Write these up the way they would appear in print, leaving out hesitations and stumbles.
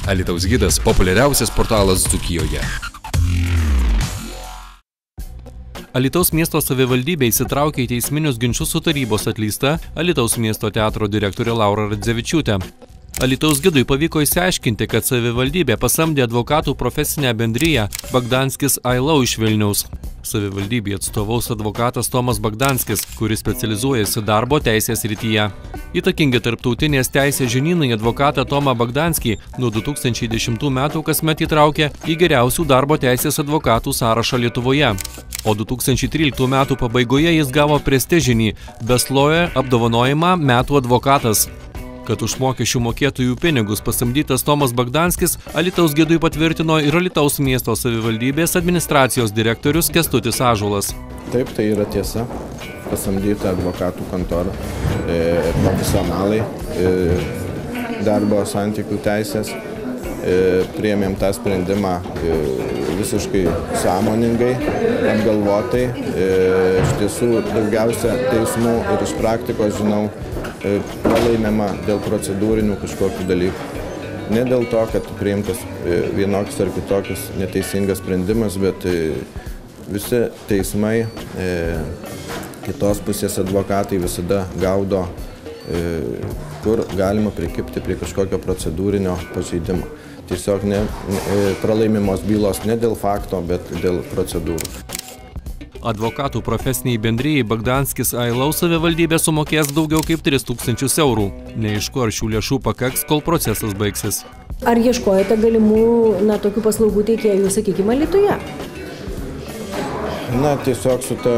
Alytaus gidas – populiariausias portalas Dzūkijoje. Alytaus miesto savivaldybė įsitraukė į teisminius ginčus su tarybos atleista Alytaus miesto teatro direktorė Laura Radzevičiūtė. Alytaus gidui pavyko išsiaiškinti, kad savivaldybė pasamdė advokatų profesinę bendriją Bagdanskis Ailau iš Vilniaus. Savivaldybė atstovaus advokatas Tomas Bagdanskis, kuris specializuojasi darbo teisės srityje. Įtakingi tarptautinės teisės žinynai advokatą Tomą Bagdanskį nuo 2010 metų kasmet įtraukė į geriausių darbo teisės advokatų sąrašą Lietuvoje. O 2013 metų pabaigoje jis gavo prestižinį Bestloje apdovanojimą Metų advokatas. Kad už mokesčių mokėtojų pinigus pasamdytas Tomas Bagdanskis Alytaus gidui patvirtino ir Alytaus miesto savivaldybės administracijos direktorius Kęstutis Ąžuolas. Taip, tai yra tiesa. Pasamdyta advokatų kontora, profesionalai, darbo santykių teisės. Priėmėm tą sprendimą visiškai sąmoningai, apgalvotai. Iš tiesų daugiausia teismų ir iš praktikos žinau, pralaimima dėl procedūrinių kažkokių dalykų. Ne dėl to, kad priimtas vienoks ar kitokius neteisingas sprendimas, bet visi teismai, kitos pusės advokatai visada gaudo, kur galima prikibti prie kažkokio procedūrinio pažeidimo. Tiesiog pralaimimos bylos ne dėl fakto, bet dėl procedūrų. Advokatų profesiniai bendrijai Bagdanskis Ailau savivaldybė sumokės daugiau kaip 3000 eurų. Neaišku, ar šių lėšų pakaks, kol procesas baigsis. Ar ieškojate galimų tokių paslaugų teikėjų, sakykime, Alytuje? Tiesiog su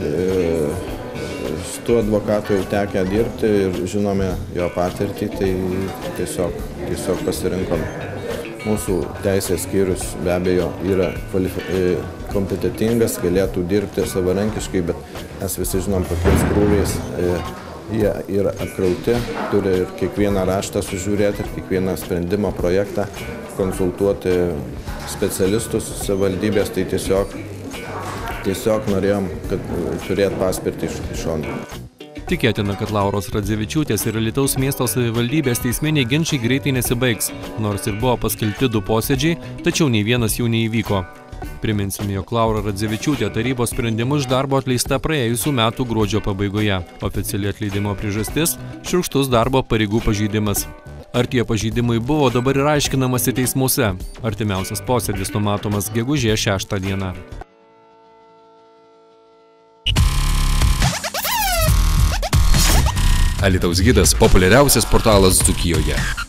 tuo advokatu jau tekę dirbti ir žinome jo patirtį, tai tiesiog pasirinkom. Mūsų teisės skyrius be abejo yra kompetitingas, galėtų dirbti savarankiškai, bet mes visi žinom, kokiais krūviais jie yra apkrauti, turi ir kiekvieną raštą sužiūrėti, ir kiekvieną sprendimo projektą, konsultuoti specialistus savivaldybės, tai tiesiog norėjom, kad turėtų paspirti iš šono. Tikėtina, kad Lauros Radzevičiūtės ir Alytaus miesto savivaldybės teisminiai ginčiai greitai nesibaigs, nors ir buvo paskelbti 2 posėdžiai, tačiau nei vienas jų neįvyko. Priminsime, jog Laura Radzevičiūtė tarybos sprendimu iš darbo atleista praėjusių metų gruodžio pabaigoje. Oficiali atleidimo priežastis – šiurkštus darbo pareigų pažeidimas. Ar tie pažeidimai buvo, dabar ir aiškinamasi teismuose. Artimiausias posėdis numatomas gegužės 6 dieną. Alytaus gidas – populiariausias portalas Dzūkijoje.